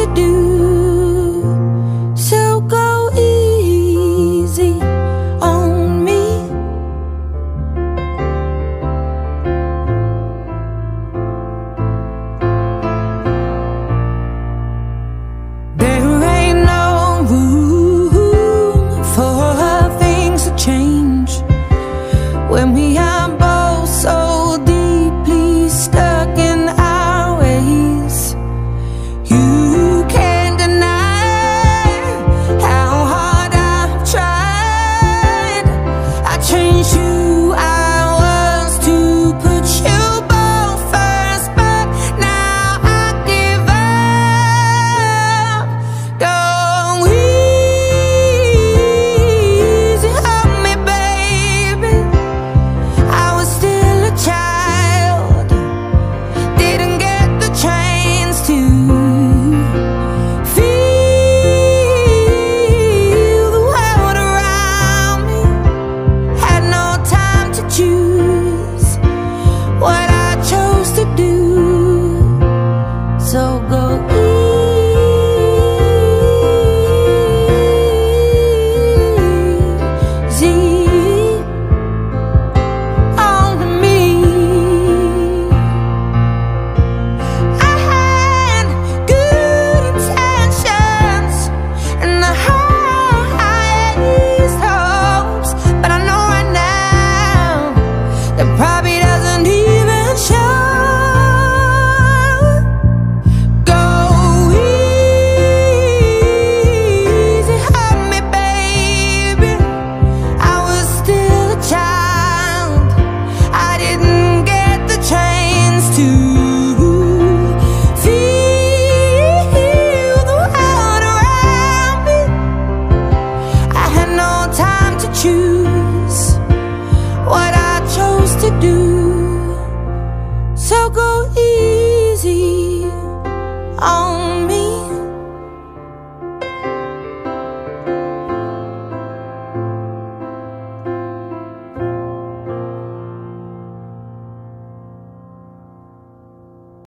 to do. So go easy on me. There ain't no room for things to change when we are both so deeply stuck in our ways. You can't deny how hard I've tried. I changed who I was to put you both first, but now I give up. Go easy on me, baby. I was still a child, didn't get the chance to feel the world around me. Had no time to choose what I chose to do. So go easy on me. I had good intentions and the highest hopes, but I know right now that probably doesn't even show. Go easy on me, baby. I was still a child, I didn't get the chance to feel the world around me. I had no time to choose what I